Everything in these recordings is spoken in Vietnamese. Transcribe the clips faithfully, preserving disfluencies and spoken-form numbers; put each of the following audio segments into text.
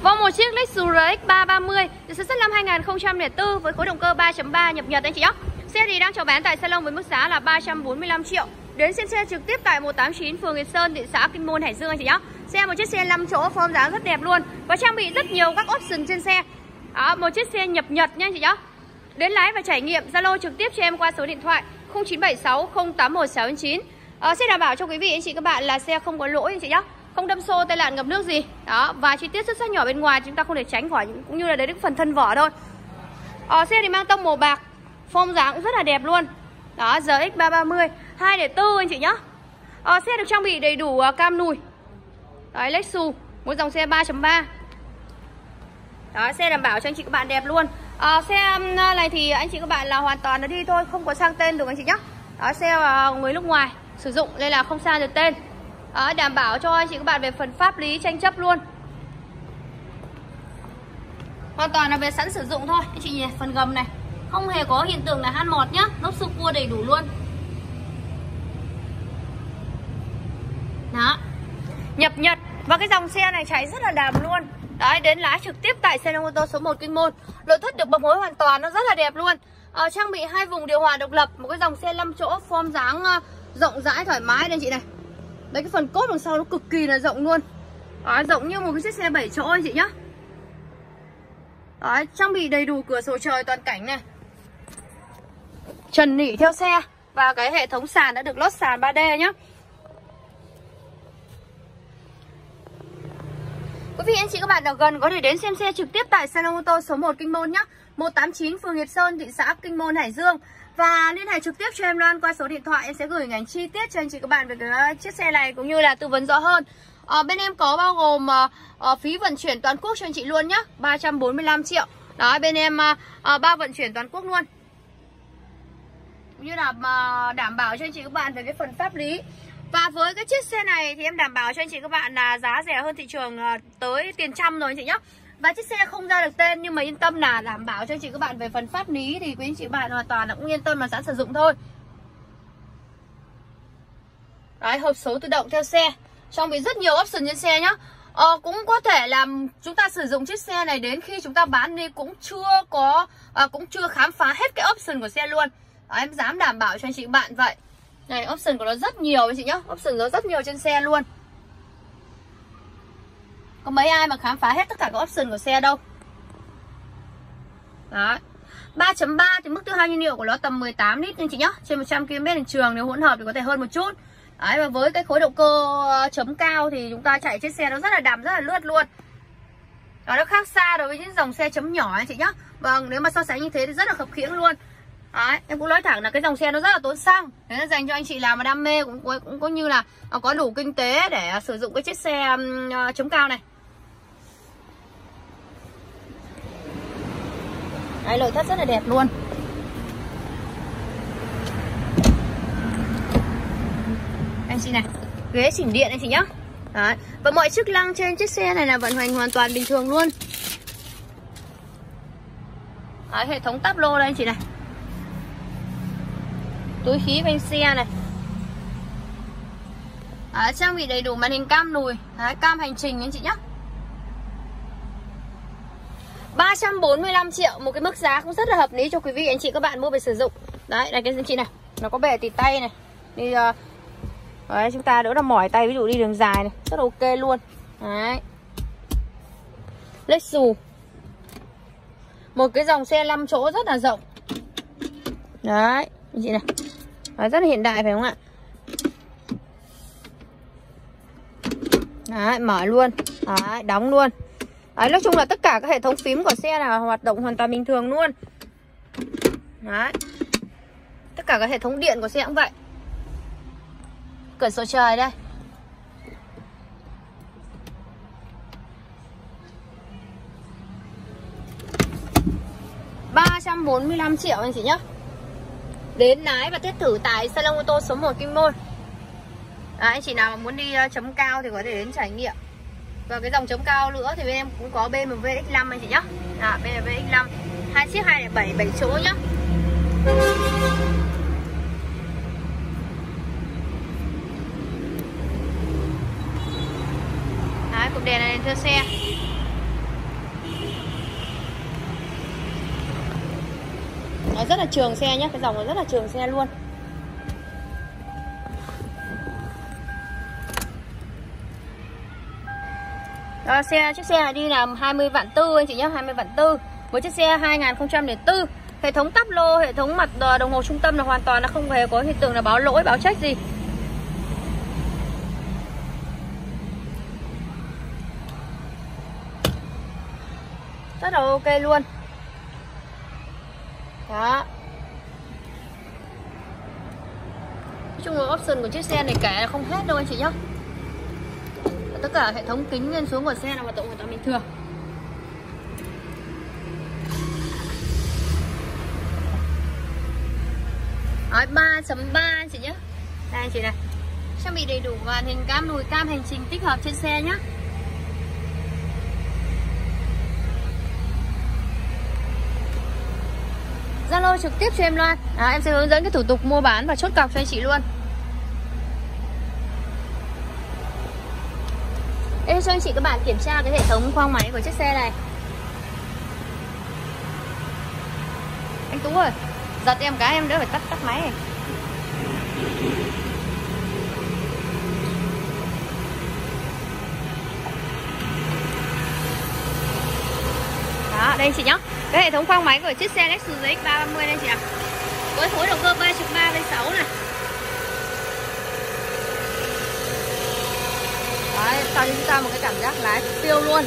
Vâng, một chiếc Lexus R X ba ba mươi được sản xuất năm hai nghìn không trăm lẻ bốn với khối động cơ ba chấm ba nhập Nhật anh chị nhé. Xe thì đang chào bán tại salon với mức giá là ba trăm bốn mươi lăm triệu. Đến xem xe trực tiếp tại một tám chín phường Việt Sơn, thị xã Kinh Môn, Hải Dương anh chị nhé. Xe một chiếc xe năm chỗ, form dáng rất đẹp luôn và trang bị rất nhiều các option trên xe. Đó, một chiếc xe nhập Nhật nha anh chị nhé. Đến lái và trải nghiệm, Zalo trực tiếp cho em qua số điện thoại không chín bảy sáu không tám một sáu chín. Ờ, sẽ đảm bảo cho quý vị anh chị các bạn là xe không có lỗi anh chị nhé, không đâm xô, tai nạn, ngập nước gì. Đó, và chi tiết rất rất nhỏ bên ngoài chúng ta không thể tránh khỏi, cũng như là đấy cái phần thân vỏ thôi. Ờ, xe thì mang tông màu bạc, form dáng cũng rất là đẹp luôn. Đó, R X ba ba mươi hai không không bốn anh chị nhé. Ờ, xe được trang bị đầy đủ uh, cam nùi. Đấy, Lexus, một dòng xe ba chấm ba. Đó, xe đảm bảo cho anh chị các bạn đẹp luôn. À, xe này thì anh chị các bạn là hoàn toàn là đi thôi, không có sang tên được anh chị nhé. Đó, xe uh, người nước ngoài sử dụng nên là không sang được tên. Đó, đảm bảo cho anh chị các bạn về phần pháp lý tranh chấp luôn. Hoàn toàn là về sẵn sử dụng thôi. Anh chị nhìn phần gầm này không hề có hiện tượng là han mọt nhá, lốp xô cua đầy đủ luôn. Đó, nhập Nhật và cái dòng xe này chạy rất là đàm luôn. Đấy, đến lái trực tiếp tại salon ô tô số một Kinh Môn. Nội thất được bọc hối hoàn toàn, nó rất là đẹp luôn. À, trang bị hai vùng điều hòa độc lập, một cái dòng xe năm chỗ, form dáng uh, rộng rãi thoải mái đây chị này. Đấy, cái phần cốp đằng sau nó cực kỳ là rộng luôn. Đấy, rộng như một cái chiếc xe bảy chỗ anh chị nhá. Đấy, trang bị đầy đủ cửa sổ trời toàn cảnh này, trần nỉ theo xe và cái hệ thống sàn đã được lót sàn ba D nhá. Quý vị anh chị các bạn ở gần có thể đến xem xe trực tiếp tại salon ô tô số một Kinh Môn nhé, một tám chín phường Hiệp Sơn, thị xã Kinh Môn, Hải Dương. Và liên hệ trực tiếp cho em Loan qua số điện thoại, em sẽ gửi hình ảnh chi tiết cho anh chị các bạn về cái chiếc xe này cũng như là tư vấn rõ hơn. À, bên em có bao gồm uh, phí vận chuyển toàn quốc cho anh chị luôn nhé, ba trăm bốn mươi lăm triệu. Đó, bên em uh, uh, bao vận chuyển toàn quốc luôn. Cũng như là uh, đảm bảo cho anh chị các bạn về cái phần pháp lý. Và với cái chiếc xe này thì em đảm bảo cho anh chị các bạn là giá rẻ hơn thị trường tới tiền trăm rồi anh chị nhé. Và chiếc xe không ra được tên nhưng mà yên tâm là đảm bảo cho anh chị các bạn về phần pháp lý thì quý anh chị các bạn hoàn toàn là cũng yên tâm là sẵn sử dụng thôi. Đấy, hộp số tự động theo xe, trang bị rất nhiều option trên xe nhá. Ờ, cũng có thể là chúng ta sử dụng chiếc xe này đến khi chúng ta bán đi cũng chưa có à, cũng chưa khám phá hết cái option của xe luôn. Đấy, em dám đảm bảo cho anh chị các bạn vậy. Này, option của nó rất nhiều anh chị nhá, option nó rất nhiều trên xe luôn. Có mấy ai mà khám phá hết tất cả các option của xe đâu. Đấy, ba chấm ba thì mức tiêu hao nhiên liệu của nó tầm mười tám lít anh chị nhá. Trên một trăm ki lô mét trên trường nếu hỗn hợp thì có thể hơn một chút. Đấy, và với cái khối động cơ chấm cao thì chúng ta chạy chiếc xe nó rất là đầm, rất là lướt luôn. Đó, nó khác xa đối với những dòng xe chấm nhỏ anh chị nhá. Vâng, nếu mà so sánh như thế thì rất là khập khiễng luôn. Đấy, em cũng nói thẳng là cái dòng xe nó rất là tốn xăng. Thế nên dành cho anh chị nào mà đam mê cũng, cũng có như là có đủ kinh tế để sử dụng cái chiếc xe um, chống cao này. Đấy, nội thất rất là đẹp luôn. Anh chị này, ghế chỉnh điện anh chị nhá. Đấy, và mọi chức năng trên chiếc xe này là vận hành hoàn toàn bình thường luôn. Đấy, hệ thống táp lô đây anh chị này, túi khí bên xe này. Đấy, trang bị đầy đủ màn hình cam nùi. Đấy, cam hành trình anh chị nhé. Ba trăm bốn mươi lăm triệu, một cái mức giá cũng rất là hợp lý cho quý vị anh chị các bạn mua về sử dụng. Đấy, này cái anh chị này, nó có bệ tịt tay này. Đi uh, đấy, chúng ta đỡ là mỏi tay, ví dụ đi đường dài này, rất là ok luôn. Đấy, Lexus, một cái dòng xe năm chỗ rất là rộng. Đấy, anh chị này. Đấy, rất là hiện đại phải không ạ? Đấy, mở luôn. Đấy, đóng luôn. Đấy, nói chung là tất cả các hệ thống phím của xe là hoạt động hoàn toàn bình thường luôn. Đấy, tất cả các hệ thống điện của xe cũng vậy. Cửa sổ trời đây. ba trăm bốn mươi lăm triệu anh chị nhé. Đến lái và test thử tại salon ô tô số một Kinh Môn. Đấy, anh chị nào mà muốn đi uh, chấm cao thì có thể đến trải nghiệm. Và cái dòng chấm cao nữa thì bên em cũng có B M W X năm anh chị nhé. À, B M W X năm, hai chiếc hai không bảy, bảy chỗ nhá. Đấy, cụm đèn này theo xe. Nó rất là trường xe nhé, cái dòng nó rất là trường xe luôn. Đó, xe chiếc xe này đi làm hai mươi vạn tư anh chị nhé, hai mươi vạn tư. Một chiếc xe hai nghìn không trăm lẻ bốn. Hệ thống tắp lô, hệ thống mặt đồng hồ trung tâm là hoàn toàn là không hề có hiện tượng là báo lỗi, báo trách gì. Rất là ok luôn. Đó. Nói chung là option của chiếc xe này kể là không hết đâu anh chị nhé. Tất cả hệ thống kính lên xuống của xe là hoạt động hoàn toàn bình thường. ba chấm ba anh chị nhé. Đây anh chị này, trang bị đầy đủ màn hình cam, nồi cam hành trình tích hợp trên xe nhé. Zalo trực tiếp cho em Loan. À, em sẽ hướng dẫn cái thủ tục mua bán và chốt cọc cho anh chị luôn. Đây cho anh chị các bạn kiểm tra cái hệ thống khoang máy của chiếc xe này. Anh Tú ơi, giật em cái em đỡ phải tắt tắt máy này. Đó, đây anh chị nhá. Cái hệ thống khoang máy của chiếc xe Lexus rờ ích ba ba mươi đây anh chị ạ. Với khối động cơ ba chấm ba V sáu này. Đấy, tạo cho chúng ta một cái cảm giác lái siêu luôn.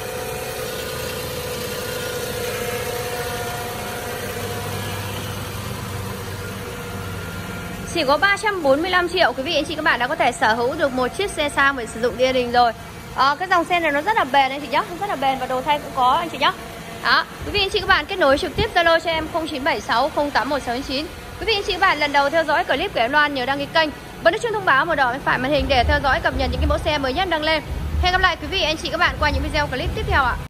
Chỉ có ba trăm bốn mươi lăm triệu quý vị anh chị các bạn đã có thể sở hữu được một chiếc xe sang để sử dụng gia đình rồi. À, cái dòng xe này nó rất là bền anh chị nhé, rất là bền và đồ thay cũng có anh chị nhé. Đó, quý vị anh chị các bạn kết nối trực tiếp Zalo cho em không chín bảy sáu không tám một sáu chín. Quý vị anh chị các bạn lần đầu theo dõi clip của em Loan nhớ đăng ký kênh, bấm nút chuông thông báo màu đỏ bên phải màn hình để theo dõi cập nhật những cái mẫu xe mới nhất đăng lên. Hẹn gặp lại quý vị anh chị các bạn qua những video clip tiếp theo ạ.